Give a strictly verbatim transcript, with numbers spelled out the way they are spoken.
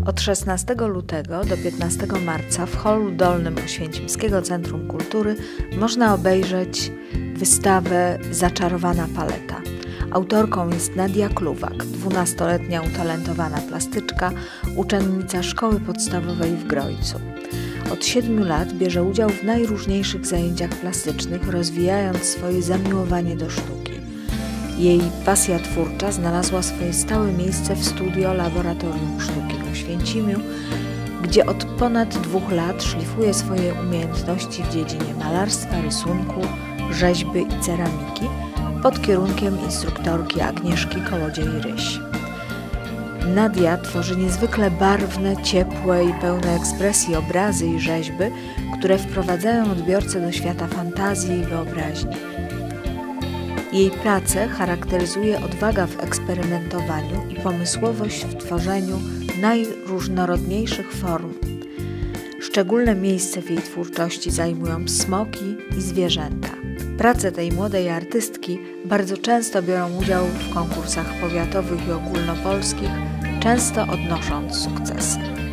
Od szesnastego lutego do piętnastego marca w holu dolnym Oświęcimskiego Centrum Kultury można obejrzeć wystawę Zaczarowana paleta. Autorką jest Nadia Kluwak, dwunastoletnia utalentowana plastyczka, uczennica szkoły podstawowej w Grojcu. Od siedmiu lat bierze udział w najróżniejszych zajęciach plastycznych, rozwijając swoje zamiłowanie do sztuki. Jej pasja twórcza znalazła swoje stałe miejsce w studio Laboratorium Sztuki w Oświęcimiu, gdzie od ponad dwóch lat szlifuje swoje umiejętności w dziedzinie malarstwa, rysunku, rzeźby i ceramiki pod kierunkiem instruktorki Agnieszki Kołodziej-Ryś. Nadia tworzy niezwykle barwne, ciepłe i pełne ekspresji obrazy i rzeźby, które wprowadzają odbiorcę do świata fantazji i wyobraźni. Jej pracę charakteryzuje odwaga w eksperymentowaniu i pomysłowość w tworzeniu najróżnorodniejszych form. Szczególne miejsce w jej twórczości zajmują smoki i zwierzęta. Prace tej młodej artystki bardzo często biorą udział w konkursach powiatowych i ogólnopolskich, często odnosząc sukcesy.